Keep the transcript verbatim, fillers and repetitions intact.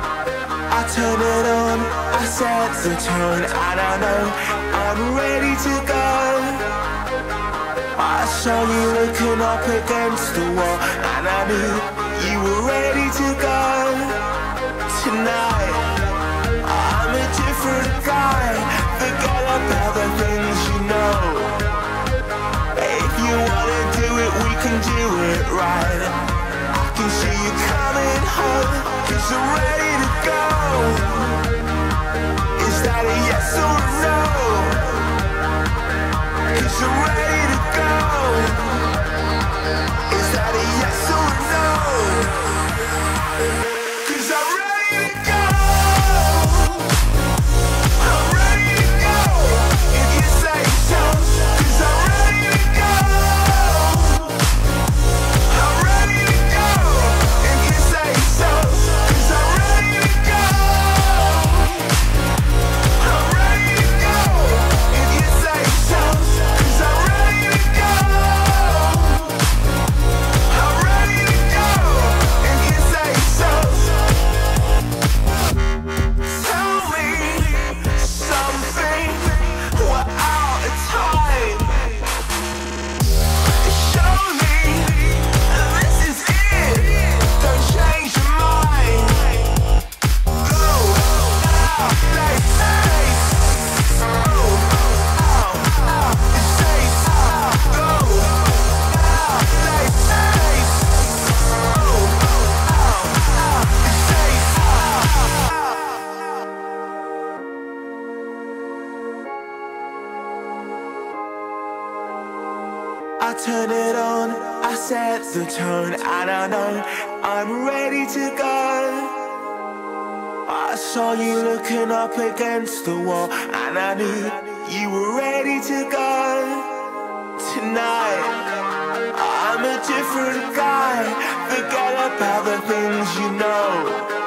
I turn it on, I set the tone, and I know I'm ready to go. I saw you looking up against the wall, and I knew you were ready to go. Tonight, I'm a different guy. Forget about the things you know. If you wanna do it, we can do it right. I can see you coming home, 'cause you're ready to go. Is that a yes or a no? 'Cause you're ready to go. Is that a yes or a no? 'Cause I'm ready to go. I'm ready to go. If you say so. 'Cause I'm ready to go. I'm ready to go. If you say so. 'Cause I'm ready to go. I'm ready to go. If you say so. 'Cause I'm ready to go. I'm ready to go. If you say so. Tell me something. We're out of time. Show me this is it. Don't change your mind. Go out, play safe. Go out, play safe. Go out, play safe. Go out, play safe. I turn it on, I set the tone, and I know I'm ready to go. I saw you looking up against the wall, and I knew you were ready to go. Tonight, I'm a different guy. Forget about the things you know.